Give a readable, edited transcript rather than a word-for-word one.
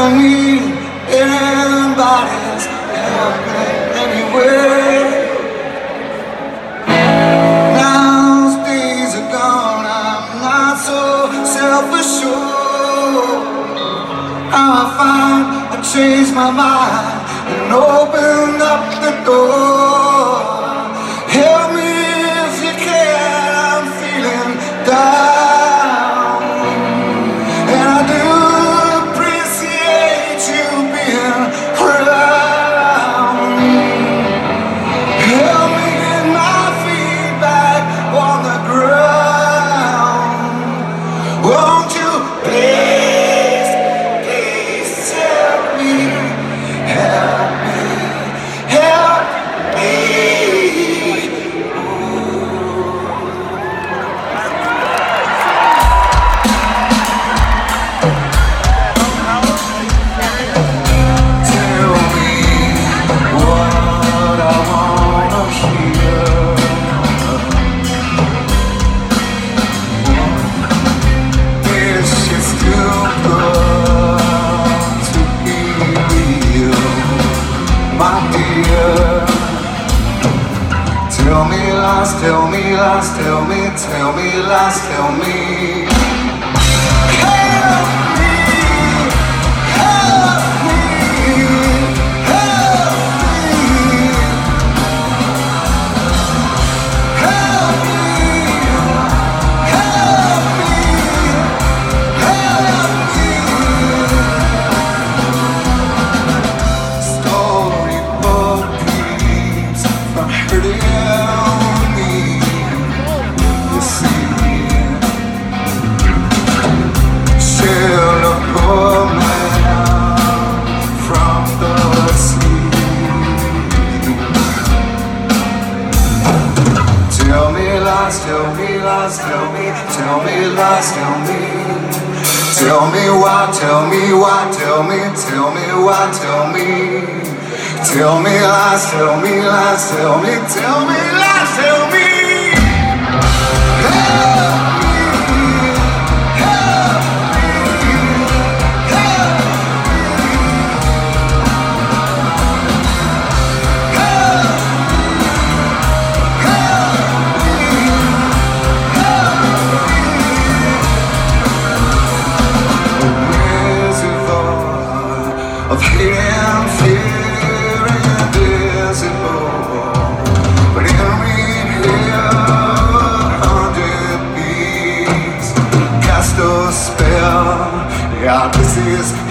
Tell me anybody's helping anyway. Now those days are gone, I'm not so self-assured. How I found I changed my mind and opened up the door. Help me if you can, I'm feeling down, and I do appreciate you being around. Help me get my feet back on the ground. Won't you please, please help me, help me, help me. Tell me lies, tell me lies, tell me, tell me lies, tell me. Help me, help me, help me, help me, help me, help me. Storybook keeps from hurting. Tell me lies, tell me, tell me lies, tell me. Tell me why, tell me why, tell me, tell me why, tell me. Tell me lies, tell me lies, tell me, tell me lies, tell me. Of hate and fear invisible, but in repair 100 beats cast a spell. Yeah, this is